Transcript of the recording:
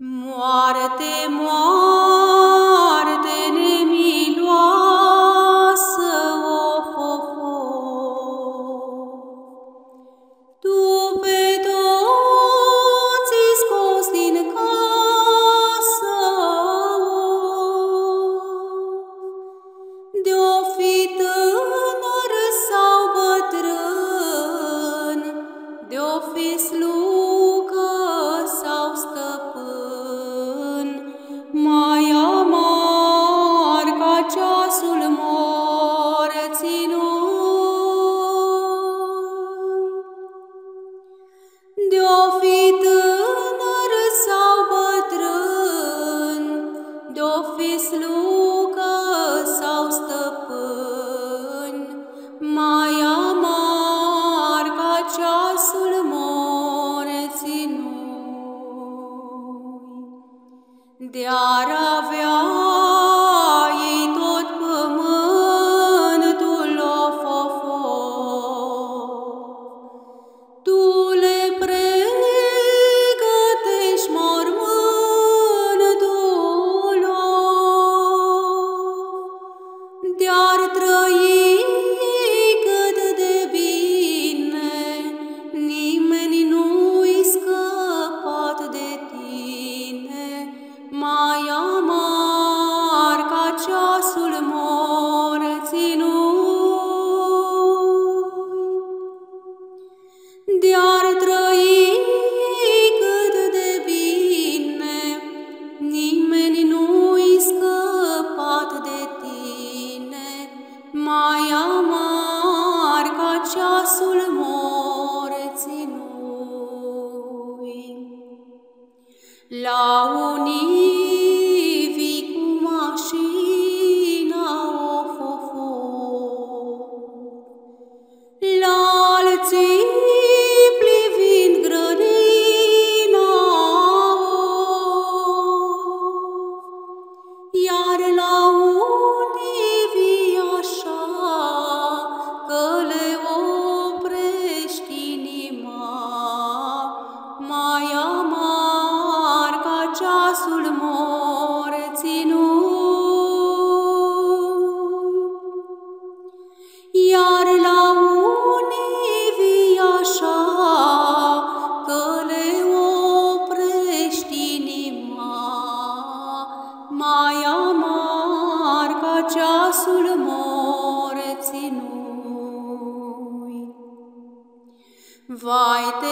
Moarte, moarte nemiloasă, of, of, of. Tu pe toți i-ai scos din casă, de-o fi tânăr sau bătrân, de-o fi slugă sau stăpân, mai amar ca ceasul morții noi. De-o fi tânăr sau bătrân, de-o fi slugă sau stăpân, mai amar ca ceasul morții noi. De-ar avea ei tot pământul, of, of, of, tu le pregătești mormântul, of. De-ar trăi cât de bine, nimeni nu-i scăpat de tine, mai amar ca ceasul morții noi. De-ar trăi cât de bine, nimeni nu-i scăpat de tine, mai amar ca ceasul morții noi. La unii vii cu mașina, of, of, of, la alții privind grădina, of, iar la unii vii așa că le oprești inima, mai amar ca ceasul morții noi. Iar la unii vii așa că le oprești inima, mai amar ca ceasul morții noi. Vai